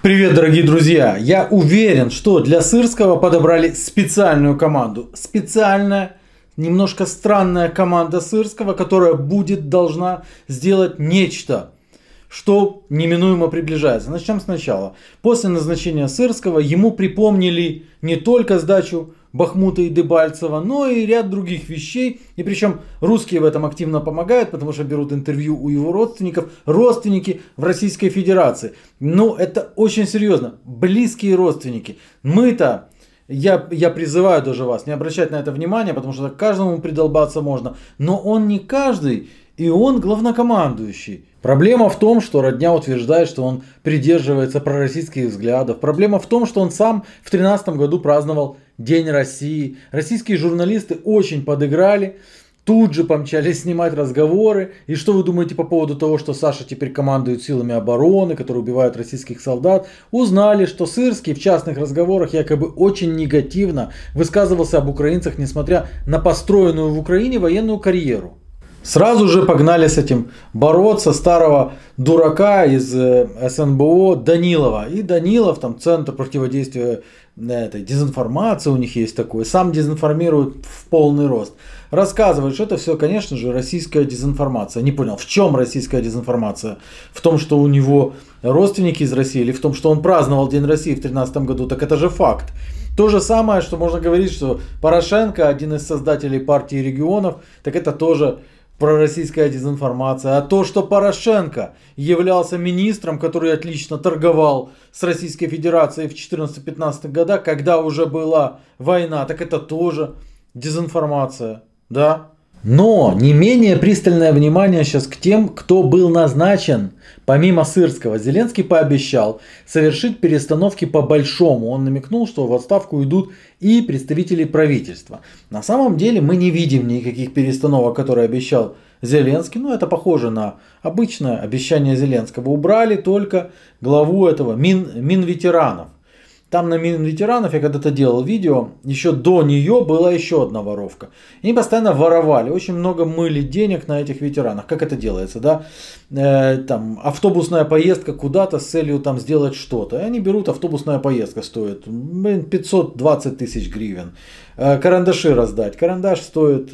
Привет, дорогие друзья! Я уверен, что для Сырского подобрали специальную команду. Специальная, немножко странная команда Сырского, которая должна сделать нечто, что неминуемо приближается. Начнем сначала. После назначения Сырского ему припомнили не только сдачу Бахмута и Дебальцева, но и ряд других вещей. И причем русские в этом активно помогают, потому что берут интервью у его родственников. Родственники в Российской Федерации. Ну, это очень серьезно. Близкие родственники. Мы-то, я призываю даже вас не обращать на это внимания, потому что каждому придолбаться можно. Но он не каждый, и он главнокомандующий. Проблема в том, что родня утверждает, что он придерживается пророссийских взглядов. Проблема в том, что он сам в 2013 году праздновал День России. Российские журналисты очень подыграли. Тут же помчались снимать разговоры. И что вы думаете по поводу того, что Саша теперь командует силами обороны, которые убивают российских солдат? Узнали, что Сырский в частных разговорах якобы очень негативно высказывался об украинцах, несмотря на построенную в Украине военную карьеру. Сразу же погнали с этим бороться старого дурака из СНБО Данилова. И Данилов, там центр противодействия этой дезинформации у них есть такой, сам дезинформирует в полный рост. Рассказывает, что это все, конечно же, российская дезинформация. Не понял, в чем российская дезинформация? В том, что у него родственники из России, или в том, что он праздновал День России в 2013 году? Так это же факт. То же самое, что можно говорить, что Порошенко, один из создателей партии регионов, так это тоже пророссийская дезинформация. А то, что Порошенко являлся министром, который отлично торговал с Российской Федерацией в 2014-2015 годах, когда уже была война, так это тоже дезинформация. Да? Но не менее пристальное внимание сейчас к тем, кто был назначен. Помимо Сырского, Зеленский пообещал совершить перестановки по-большому. Он намекнул, что в отставку идут и представители правительства. На самом деле мы не видим никаких перестановок, которые обещал Зеленский. Ну, это похоже на обычное обещание Зеленского. Убрали только главу этого Минветеранов. Там на Минветеранов я когда-то делал видео, еще до нее была еще одна воровка. И они постоянно воровали, очень много мыли денег на этих ветеранах. Как это делается, да? Там автобусная поездка куда-то с целью там сделать что-то. И они берут, автобусная поездка стоит 520 тысяч гривен. Карандаши раздать, карандаш стоит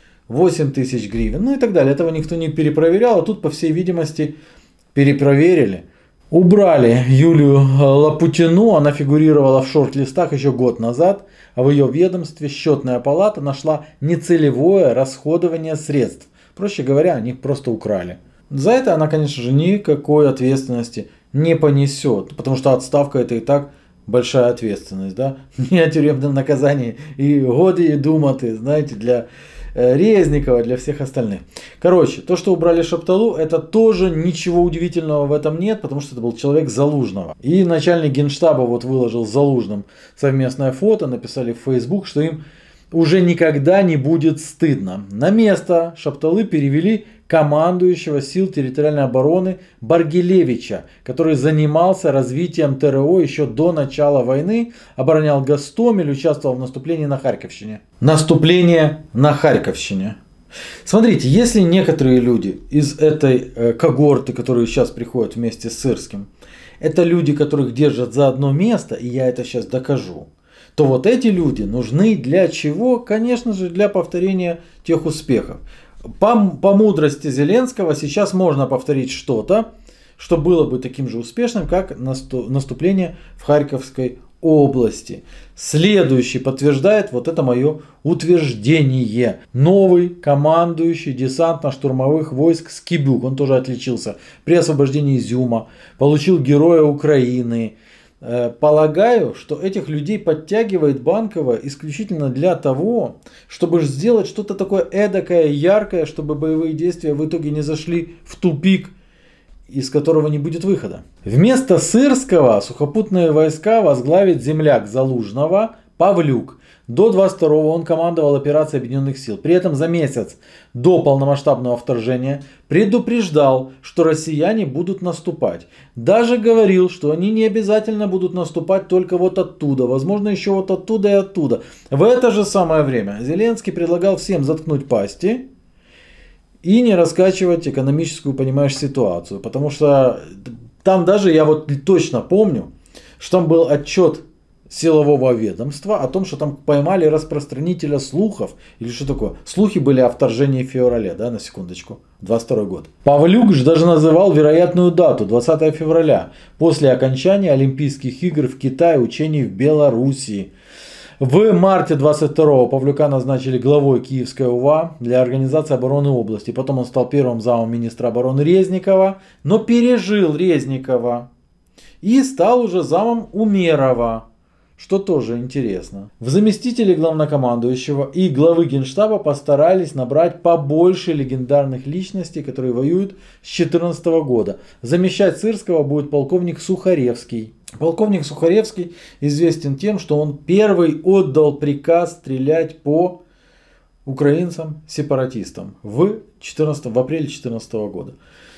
8 тысяч гривен, ну и так далее. Этого никто не перепроверял, а тут, по всей видимости, перепроверили. Убрали Юлию Лапутину, она фигурировала в шорт-листах еще год назад, а в ее ведомстве счетная палата нашла нецелевое расходование средств. Проще говоря, они просто украли. За это она, конечно же, никакой ответственности не понесет, потому что отставка это и так большая ответственность, да? Не о тюремном наказании и годы и думаты, знаете, для Резникова, для всех остальных. Короче, то, что убрали Шапталу, это тоже ничего удивительного в этом нет, потому что это был человек Залужного. И начальник Генштаба вот выложил с Залужным совместное фото, написали в Facebook, что им уже никогда не будет стыдно. На место Шапталы перевели командующего сил территориальной обороны Баргилевича, который занимался развитием ТРО еще до начала войны, оборонял Гостомель, участвовал в наступлении на Харьковщине. Наступление на Харьковщине. Смотрите, если некоторые люди из этой когорты, которые сейчас приходят вместе с Сырским, это люди, которых держат за одно место, и я это сейчас докажу, то вот эти люди нужны для чего? Конечно же, для повторения тех успехов. По мудрости Зеленского сейчас можно повторить что-то, что было бы таким же успешным, как наступление в Харьковской области. Следующий подтверждает вот это мое утверждение. Новый командующий десантно-штурмовых войск Скибюк, он тоже отличился при освобождении Изюма, получил Героя Украины. Полагаю, что этих людей подтягивает Банкова исключительно для того, чтобы сделать что-то такое эдакое, яркое, чтобы боевые действия в итоге не зашли в тупик, из которого не будет выхода. Вместо Сырского сухопутные войска возглавит земляк Залужного Павлюк. До 22-го он командовал операцией Объединенных сил. При этом за месяц до полномасштабного вторжения предупреждал, что россияне будут наступать. Даже говорил, что они не обязательно будут наступать только вот оттуда. Возможно, еще вот оттуда и оттуда. В это же самое время Зеленский предлагал всем заткнуть пасти и не раскачивать экономическую, понимаешь, ситуацию. Потому что там даже, я вот точно помню, что там был отчет силового ведомства о том, что там поймали распространителя слухов. Или что такое? Слухи были о вторжении в феврале, да, на секундочку. 22 год. Павлюк же даже называл вероятную дату, 20 февраля, после окончания Олимпийских игр в Китае, учений в Белоруссии. В марте 22-го Павлюка назначили главой Киевской ОВА для организации обороны области. Потом он стал первым замом министра обороны Резникова, но пережил Резникова и стал уже замом Умерова. Что тоже интересно. В заместители главнокомандующего и главы Генштаба постарались набрать побольше легендарных личностей, которые воюют с 2014 года. Замещать Сырского будет полковник Сухаревский. Полковник Сухаревский известен тем, что он первый отдал приказ стрелять по украинцам-сепаратистам в апреле 2014 года.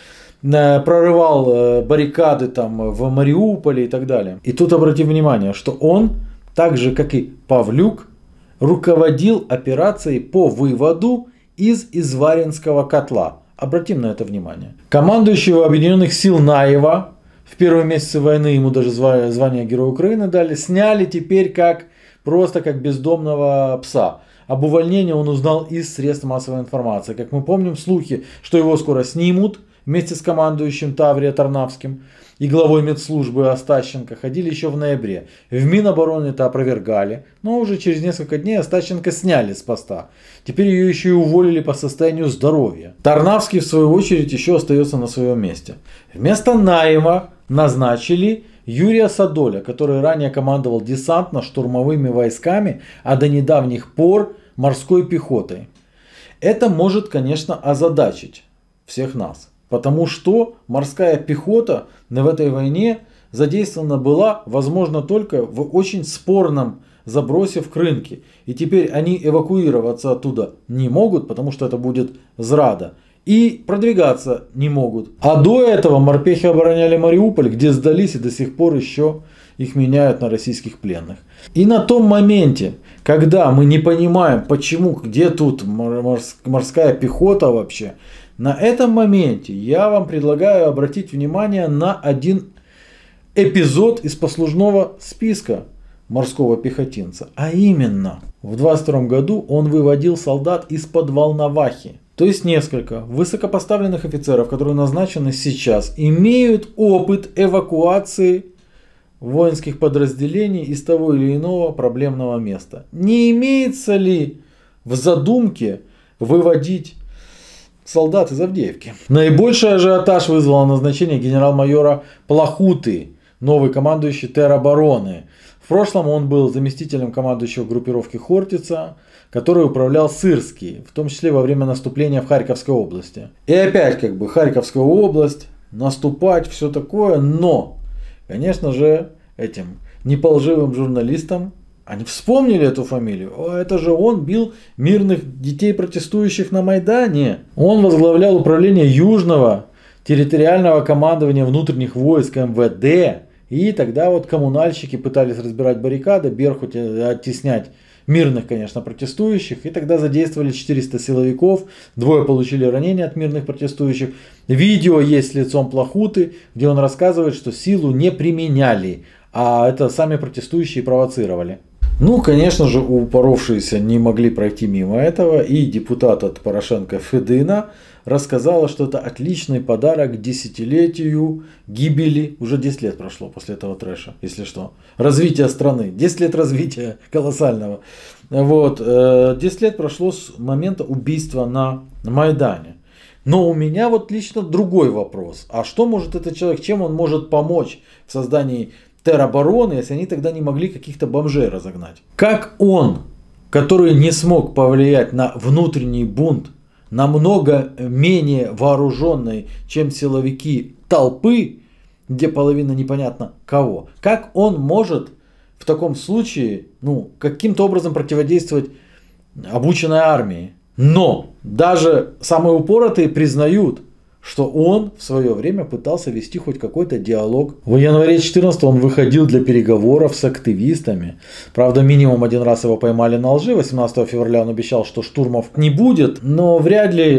Прорывал баррикады там в Мариуполе и так далее. И тут обратим внимание, что он, так же как и Павлюк, руководил операцией по выводу из Изваринского котла. Обратим на это внимание. Командующего Объединенных сил Наева, в первые месяцы войны ему даже звание Героя Украины дали, сняли теперь просто как бездомного пса. Об увольнении он узнал из средств массовой информации. Как мы помним, слухи, что его скоро снимут, вместе с командующим Таврия Тарнавским и главой медслужбы Остащенко ходили еще в ноябре. В Минобороны это опровергали, но уже через несколько дней Остащенко сняли с поста. Теперь ее еще и уволили по состоянию здоровья. Тарнавский, в свою очередь, еще остается на своем месте. Вместо Наева назначили Юрия Садоля, который ранее командовал десантно-штурмовыми войсками, а до недавних пор морской пехотой. Это может, конечно, озадачить всех нас. Потому что морская пехота в этой войне задействована была, возможно, только в очень спорном забросе в Крынке. И теперь они эвакуироваться оттуда не могут, потому что это будет зрада. И продвигаться не могут. А до этого морпехи обороняли Мариуполь, где сдались и до сих пор еще их меняют на российских пленных. И на том моменте, когда мы не понимаем, почему, где тут морская пехота вообще, на этом моменте я вам предлагаю обратить внимание на один эпизод из послужного списка морского пехотинца. А именно, в 22 году он выводил солдат из-под Волновахи. То есть несколько высокопоставленных офицеров, которые назначены сейчас, имеют опыт эвакуации воинских подразделений из того или иного проблемного места. Не имеется ли в задумке выводить солдат из Авдеевки? Наибольший ажиотаж вызвало назначение генерал-майора Плахуты, новый командующий теробороны. В прошлом он был заместителем командующего группировки Хортица, который управлял Сырский, в том числе во время наступления в Харьковской области. И опять Харьковская область, наступать, все такое, но, конечно же, этим неполживым журналистам они вспомнили эту фамилию. Это же он бил мирных детей, протестующих на Майдане. Он возглавлял управление Южного территориального командования внутренних войск МВД. И тогда вот коммунальщики пытались разбирать баррикады, Беркут оттеснять мирных, конечно, протестующих. И тогда задействовали 400 силовиков. Двое получили ранения от мирных протестующих. Видео есть с лицом Плахуты, где он рассказывает, что силу не применяли, а это сами протестующие провоцировали. Ну, конечно же, упоровшиеся не могли пройти мимо этого, и депутат от Порошенко Федына рассказала, что это отличный подарок к десятилетию гибели, уже 10 лет прошло после этого трэша, если что, развития страны, 10 лет развития колоссального. Вот, 10 лет прошло с момента убийства на Майдане. Но у меня вот лично другой вопрос. А что может этот человек, чем он может помочь в создании теробороны, если они тогда не могли каких-то бомжей разогнать? Как он, который не смог повлиять на внутренний бунт намного менее вооруженной, чем силовики толпы, где половина непонятно кого, как он может в таком случае каким-то образом противодействовать обученной армии? Но даже самые упоротые признают, что он в свое время пытался вести хоть какой-то диалог. В январе 2014 он выходил для переговоров с активистами. Правда, минимум один раз его поймали на лжи. 18 февраля он обещал, что штурмов не будет. Но вряд ли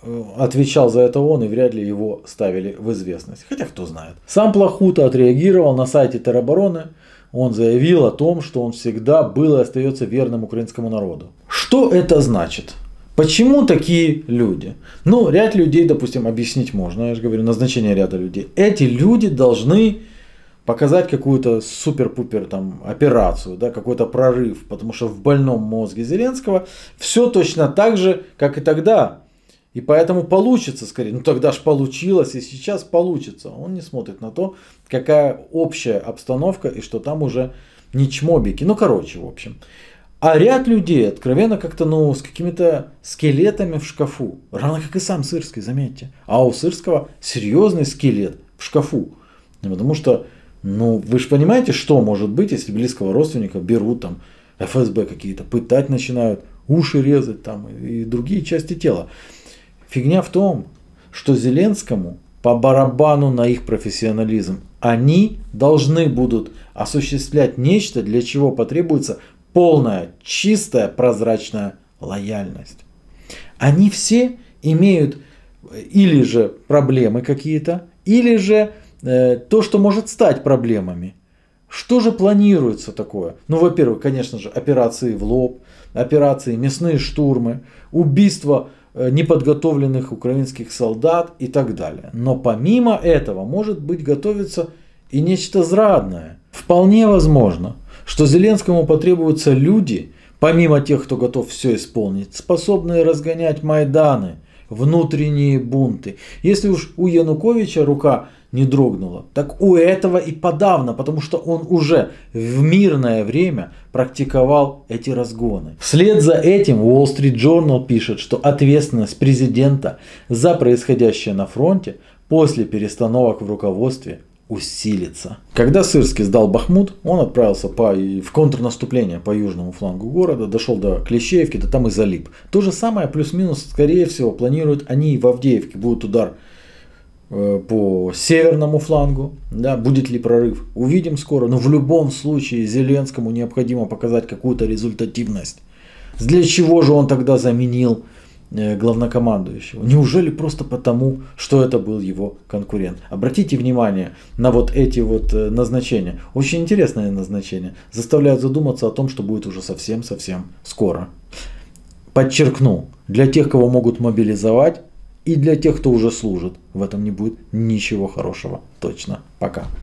отвечал за это он, и вряд ли его ставили в известность. Хотя кто знает. Сам Плахута отреагировал на сайте теробороны. Он заявил о том, что он всегда был и остается верным украинскому народу. Что это значит? Почему такие люди? Ну, ряд людей, допустим, объяснить можно. Я же говорю, назначение ряда людей. Эти люди должны показать какую-то супер-пупер там операцию, да, какой-то прорыв. Потому что в больном мозге Зеленского все точно так же, как и тогда. И поэтому получится скорее. Ну тогда ж получилось, и сейчас получится. Он не смотрит на то, какая общая обстановка, и что там уже не чмобики. Ну короче, в общем. А ряд людей откровенно как-то, ну, с какими-то скелетами в шкафу. Равно как и сам Сырский, заметьте. А у Сырского серьезный скелет в шкафу. Потому что, ну, вы же понимаете, что может быть, если близкого родственника берут там ФСБ какие-то, пытать начинают, уши резать там и другие части тела. Фигня в том, что Зеленскому по барабану на их профессионализм. Они должны будут осуществлять нечто, для чего потребуется полная, чистая, прозрачная лояльность. Они все имеют или же проблемы какие-то, или же то, что может стать проблемами. Что же планируется такое? Ну, во-первых, конечно же, операции в лоб, операции мясные штурмы, убийства неподготовленных украинских солдат и так далее. Но помимо этого может быть готовиться и нечто зрадное. Вполне возможно, что Зеленскому потребуются люди, помимо тех, кто готов все исполнить, способные разгонять майданы, внутренние бунты. Если уж у Януковича рука не дрогнула, так у этого и подавно, потому что он уже в мирное время практиковал эти разгоны. Вслед за этим Wall Street Journal пишет, что ответственность президента за происходящее на фронте после перестановок в руководстве усилится. Когда Сырский сдал Бахмут, он отправился в контрнаступление по южному флангу города, дошел до Клещеевки, да там и залип. То же самое, плюс-минус, скорее всего, планируют они и в Авдеевке. Будет удар по северному флангу. Да, будет ли прорыв? Увидим скоро. Но в любом случае Зеленскому необходимо показать какую-то результативность. Для чего же он тогда заменил главнокомандующего? Неужели просто потому, что это был его конкурент? Обратите внимание на вот эти вот назначения. Очень интересное назначение. Заставляют задуматься о том, что будет уже совсем-совсем скоро. Подчеркну, для тех, кого могут мобилизовать, и для тех, кто уже служит, в этом не будет ничего хорошего. Точно. Пока.